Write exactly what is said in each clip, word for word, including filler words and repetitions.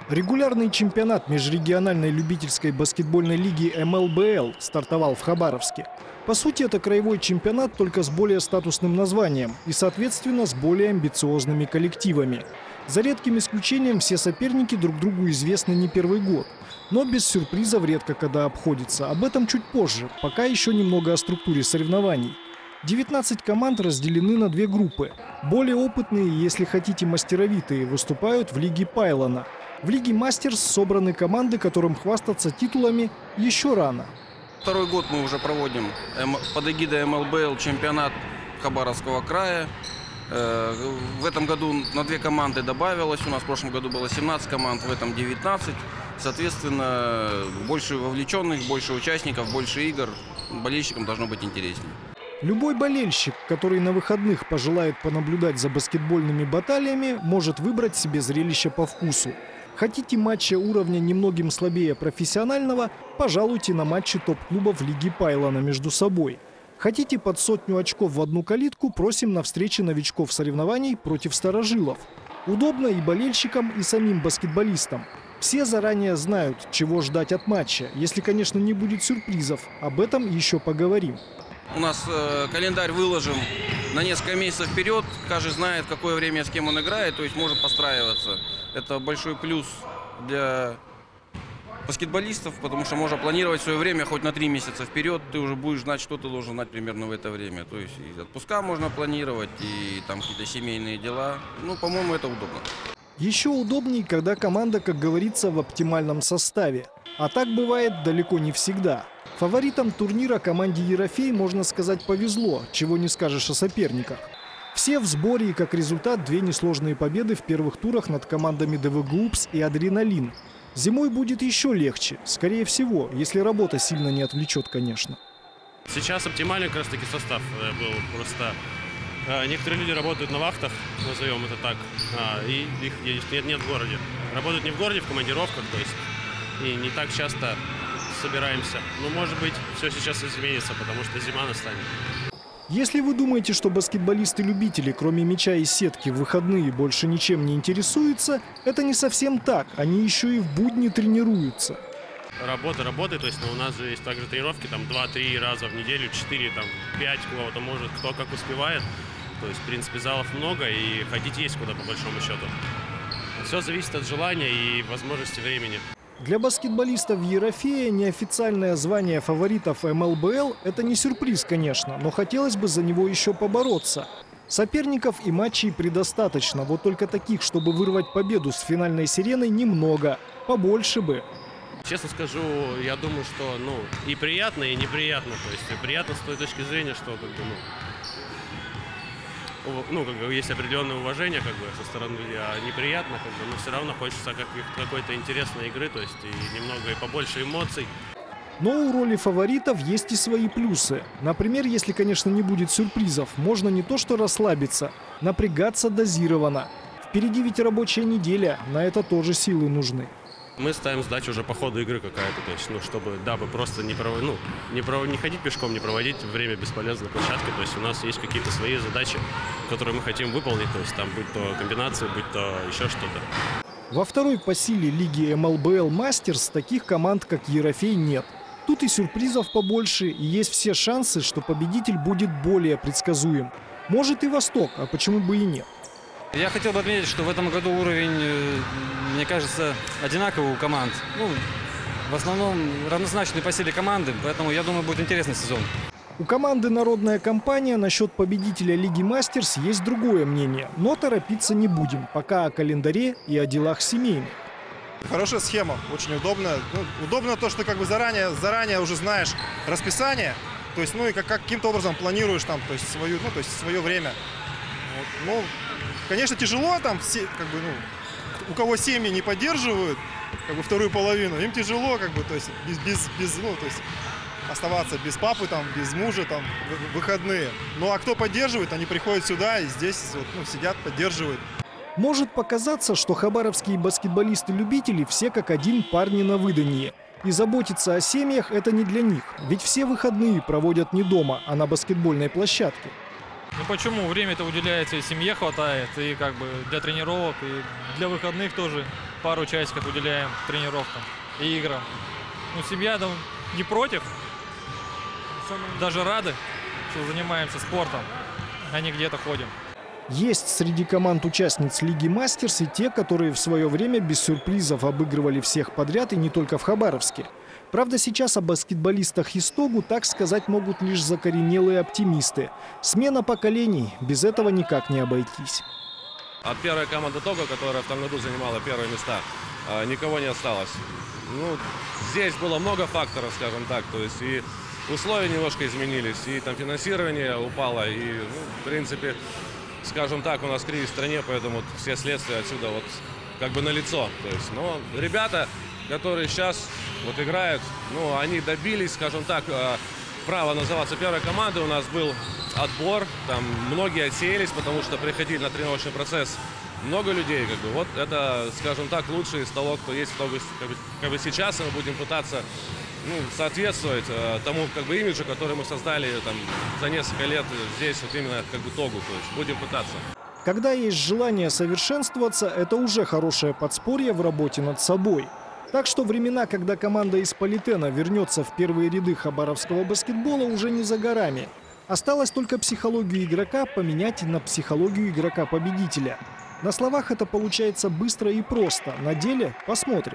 Регулярный чемпионат межрегиональной любительской баскетбольной лиги эм эл бэ эл стартовал в Хабаровске. По сути, это краевой чемпионат, только с более статусным названием и, соответственно, с более амбициозными коллективами. За редким исключением, все соперники друг другу известны не первый год. Но без сюрпризов редко когда обходится. Об этом чуть позже, пока еще немного о структуре соревнований. девятнадцать команд разделены на две группы. Более опытные, если хотите мастеровитые, выступают в лиге Пайлона. В лиге Мастерс собраны команды, которым хвастаться титулами еще рано. Второй год мы уже проводим под эгидой эм эл бэ эл чемпионат Хабаровского края. В этом году на две команды добавилось. У нас в прошлом году было семнадцать команд, в этом девятнадцать. Соответственно, больше вовлеченных, больше участников, больше игр. Болельщикам должно быть интереснее. Любой болельщик, который на выходных пожелает понаблюдать за баскетбольными баталиями, может выбрать себе зрелище по вкусу. Хотите матча уровня немногим слабее профессионального, пожалуйте на матчи топ-клубов лиги Пайлона между собой. Хотите под сотню очков в одну калитку, просим на встречи новичков соревнований против старожилов. Удобно и болельщикам, и самим баскетболистам. Все заранее знают, чего ждать от матча, если, конечно, не будет сюрпризов. Об этом еще поговорим. У нас э, календарь выложен на несколько месяцев вперед. Каждый знает, в какое время с кем он играет, то есть может подстраиваться. Это большой плюс для баскетболистов, потому что можно планировать свое время хоть на три месяца вперед. Ты уже будешь знать, что ты должен знать примерно в это время. То есть и отпуска можно планировать, и там какие-то семейные дела. Ну, по-моему, это удобно. Еще удобнее, когда команда, как говорится, в оптимальном составе. А так бывает далеко не всегда. Фаворитам турнира команде «Ерофей», можно сказать, повезло, чего не скажешь о соперниках. Все в сборе и, как результат, две несложные победы в первых турах над командами дэ вэ гэ упс и «Адреналин». Зимой будет еще легче, скорее всего, если работа сильно не отвлечет, конечно. Сейчас оптимальный как раз таки состав был. Просто э, некоторые люди работают на вахтах, назовем это так, а, и их нет, нет в городе. Работают не в городе, в командировках, то есть, и не так часто собираемся. Но, может быть, все сейчас изменится, потому что зима настанет. Если вы думаете, что баскетболисты-любители, кроме мяча и сетки, в выходные больше ничем не интересуются, это не совсем так. Они еще и в будни тренируются. Работа работает, то есть ну, у нас же есть также тренировки, там два-три раза в неделю, четыре, там пять, кого-то может, кто как успевает. То есть, в принципе, залов много и ходить есть куда, по большому счету. Все зависит от желания и возможности времени. Для баскетболистов Ерофея неофициальное звание фаворитов эм эл бэ эл – это не сюрприз, конечно, но хотелось бы за него еще побороться. Соперников и матчей предостаточно, вот только таких, чтобы вырвать победу с финальной сиреной, немного. Побольше бы. Честно скажу, я думаю, что ну, и приятно, и неприятно. То есть и приятно с той точки зрения, что как бы, ну, ну, как бы есть определенное уважение как бы, со стороны людей, а неприятно, как бы, но все равно хочется как, какой-то интересной игры, то есть и немного и побольше эмоций. Но у роли фаворитов есть и свои плюсы. Например, если, конечно, не будет сюрпризов, можно не то что расслабиться, напрягаться дозированно. Впереди ведь рабочая неделя, на это тоже силы нужны. Мы ставим задачу уже по ходу игры какая-то, то есть, ну, чтобы, дабы просто не, пров... ну, не, пров... не ходить пешком, не проводить время бесполезно на площадке, то есть у нас есть какие-то свои задачи, которые мы хотим выполнить, то есть там будь то комбинации, будь то еще что-то. Во второй по силе лиги эм эл бэ эл Мастерс таких команд, как Ерофей, нет. Тут и сюрпризов побольше, и есть все шансы, что победитель будет более предсказуем. Может и Восток, а почему бы и нет. Я хотел бы отметить, что в этом году уровень, мне кажется, одинаковый у команд. Ну, в основном равнозначные по силе команды, поэтому, я думаю, будет интересный сезон. У команды «Народная компания» насчет победителя Лиги Мастерс есть другое мнение. Но торопиться не будем, пока о календаре и о делах семейных. Хорошая схема, очень удобная. Ну, удобно то, что как бы заранее, заранее уже знаешь расписание. То есть, ну и как, каким-то образом планируешь там, то есть, свою, ну, то есть свое время. Вот, ну, конечно, тяжело там, все, как бы, ну, у кого семьи не поддерживают, как бы вторую половину, им тяжело, как бы, то есть, без, без, без, ну, то есть, оставаться без папы, там, без мужа, там, в выходные. Ну, а кто поддерживает, они приходят сюда и здесь, вот, ну, сидят, поддерживают. Может показаться, что хабаровские баскетболисты-любители все как один парни на выданье. И заботиться о семьях – это не для них. Ведь все выходные проводят не дома, а на баскетбольной площадке. Ну почему? Время-то уделяется, и семье хватает, и как бы для тренировок, и для выходных тоже пару часиков уделяем тренировкам и играм. Ну, семья там не против, даже рады, что занимаемся спортом, а не где-то ходим. Есть среди команд-участниц Лиги Мастерс и те, которые в свое время без сюрпризов обыгрывали всех подряд и не только в Хабаровске. Правда, сейчас о баскетболистах из Тогу так сказать могут лишь закоренелые оптимисты. Смена поколений, без этого никак не обойтись. От первой команды Того, которая в том году занимала первые места, никого не осталось. Ну, здесь было много факторов, скажем так, то есть и условия немножко изменились, и там финансирование упало, и, ну, в принципе, скажем так, у нас кризис в стране, поэтому все следствия отсюда вот как бы налицо. То есть, но ребята, которые сейчас вот играют, ну, они добились, скажем так, права называться первой командой. У нас был отбор, там многие отсеялись, потому что приходили на тренировочный процесс много людей, как бы. Вот это, скажем так, лучший из того, кто есть в Того, как бы, как бы сейчас, и мы будем пытаться, ну, соответствовать э, тому, как бы, имиджу, который мы создали там за несколько лет здесь, вот именно как бы Тогу, то есть будем пытаться. Когда есть желание совершенствоваться, это уже хорошее подспорье в работе над собой. Так что времена, когда команда из Политена вернется в первые ряды хабаровского баскетбола, уже не за горами. Осталось только психологию игрока поменять на психологию игрока-победителя. На словах это получается быстро и просто, на деле посмотрим.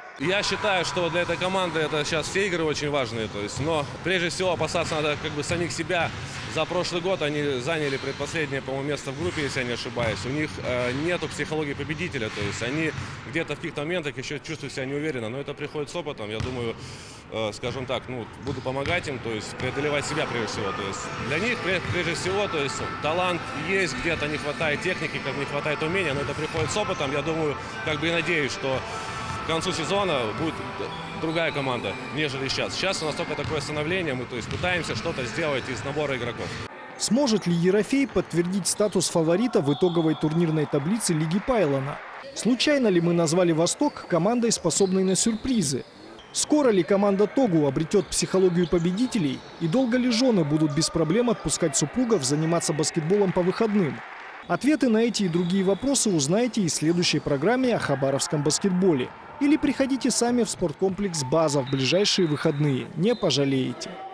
Я считаю, что для этой команды это сейчас все игры очень важные, то есть, но прежде всего опасаться надо как бы самих себя. За прошлый год они заняли предпоследнее, по-моему, место в группе, если я не ошибаюсь. У них э, нету психологии победителя, то есть они где-то в каких-то моментах еще чувствуют себя неуверенно, но это приходит с опытом. Я думаю, э, скажем так, ну, буду помогать им, то есть преодолевать себя прежде всего. То есть для них прежде всего, то есть талант есть, где-то не хватает техники, как не хватает умения, но это приходит с опытом. Я думаю, как бы и надеюсь, что к концу сезона будет другая команда, нежели сейчас. Сейчас у нас только такое становление, мы, то есть, пытаемся что-то сделать из набора игроков. Сможет ли Ерофей подтвердить статус фаворита в итоговой турнирной таблице Лиги Пайлона? Случайно ли мы назвали «Восток» командой, способной на сюрпризы? Скоро ли команда Тогу обретет психологию победителей? И долго ли жены будут без проблем отпускать супругов заниматься баскетболом по выходным? Ответы на эти и другие вопросы узнаете из следующей программе о хабаровском баскетболе. Или приходите сами в спорткомплекс «База» в ближайшие выходные. Не пожалеете.